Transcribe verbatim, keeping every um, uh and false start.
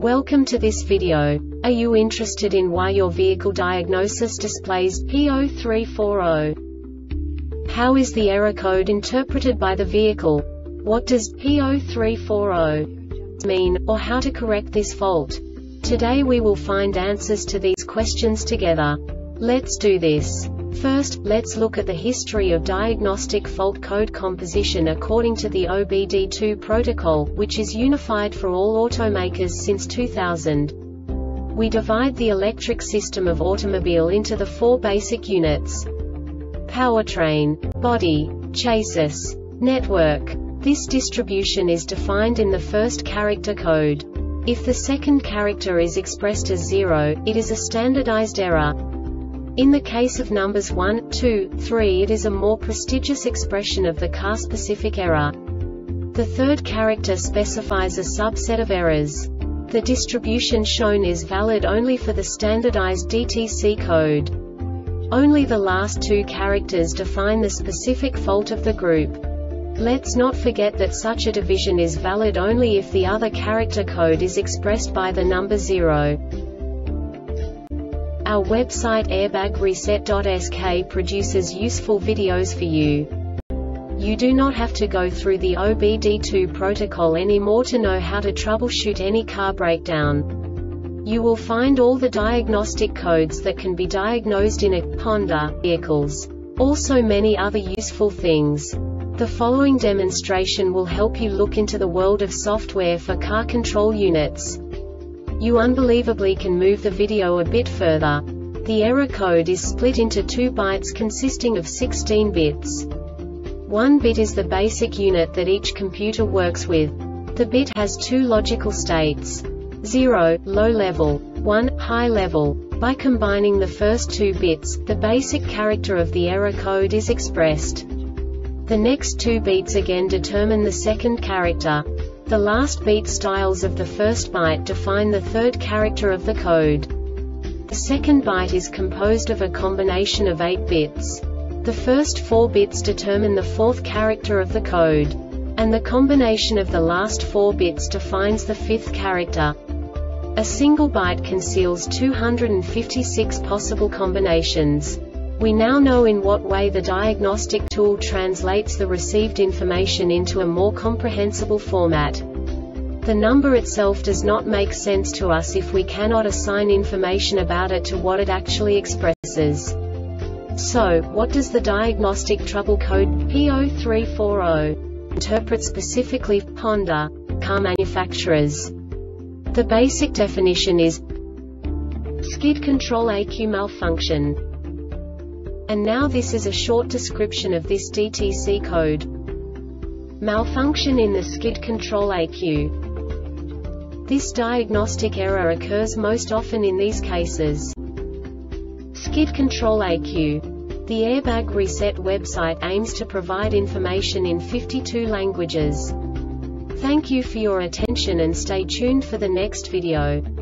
Welcome to this video. Are you interested in why your vehicle diagnosis displays P zero three four zero? How is the error code interpreted by the vehicle? What does P zero three four zero mean, or how to correct this fault? Today we will find answers to these questions together. Let's do this. First, let's look at the history of diagnostic fault code composition according to the O B D two protocol, which is unified for all automakers since two thousand. We divide the electric system of automobile into the four basic units: powertrain, body, chassis, network. This distribution is defined in the first character code. If the second character is expressed as zero, it is a standardized error. In the case of numbers one, two, three, it is a more prestigious expression of the car-specific error. The third character specifies a subset of errors. The distribution shown is valid only for the standardized D T C code. Only the last two characters define the specific fault of the group. Let's not forget that such a division is valid only if the other character code is expressed by the number zero. Our website airbag reset dot S K produces useful videos for you. You do not have to go through the O B D two protocol anymore to know how to troubleshoot any car breakdown. You will find all the diagnostic codes that can be diagnosed in a Honda vehicles. Also many other useful things. The following demonstration will help you look into the world of software for car control units. You unbelievably can move the video a bit further. The error code is split into two bytes consisting of sixteen bits. One bit is the basic unit that each computer works with. The bit has two logical states: zero, low level, one, high level. By combining the first two bits, the basic character of the error code is expressed. The next two bits again determine the second character. The last beat styles of the first byte define the third character of the code. The second byte is composed of a combination of eight bits. The first four bits determine the fourth character of the code. And the combination of the last four bits defines the fifth character. A single byte conceals two hundred fifty-six possible combinations. We now know in what way the diagnostic tool translates the received information into a more comprehensible format. The number itself does not make sense to us if we cannot assign information about it to what it actually expresses. So, what does the diagnostic trouble code P zero three four zero interpret specifically for Honda car manufacturers? The basic definition is skid control E Q malfunction. And now this is a short description of this D T C code. Malfunction in the skid control E Q. This diagnostic error occurs most often in these cases. Skid control E Q. The Airbag Reset website aims to provide information in fifty-two languages. Thank you for your attention and stay tuned for the next video.